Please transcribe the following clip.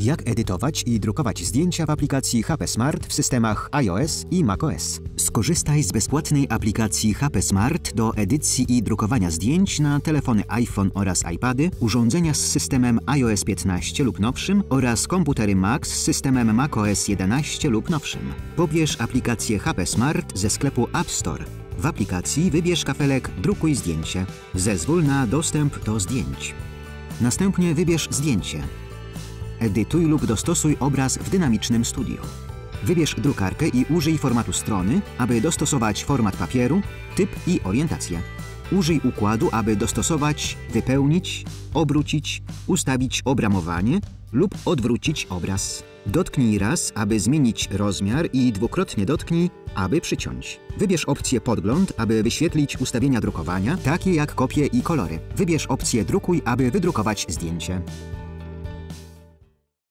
Jak edytować i drukować zdjęcia w aplikacji HP Smart w systemach iOS i macOS. Skorzystaj z bezpłatnej aplikacji HP Smart do edycji i drukowania zdjęć na telefony iPhone oraz iPady, urządzenia z systemem iOS 15 lub nowszym oraz komputery Mac z systemem macOS 11 lub nowszym. Pobierz aplikację HP Smart ze sklepu App Store. W aplikacji wybierz kafelek Drukuj zdjęcie. Zezwól na dostęp do zdjęć. Następnie wybierz zdjęcie. Edytuj lub dostosuj obraz w dynamicznym studio. Wybierz drukarkę i użyj formatu strony, aby dostosować format papieru, typ i orientację. Użyj układu, aby dostosować, wypełnić, obrócić, ustawić obramowanie lub odwrócić obraz. Dotknij raz, aby zmienić rozmiar i dwukrotnie dotknij, aby przyciąć. Wybierz opcję Podgląd, aby wyświetlić ustawienia drukowania, takie jak kopie i kolory. Wybierz opcję Drukuj, aby wydrukować zdjęcie.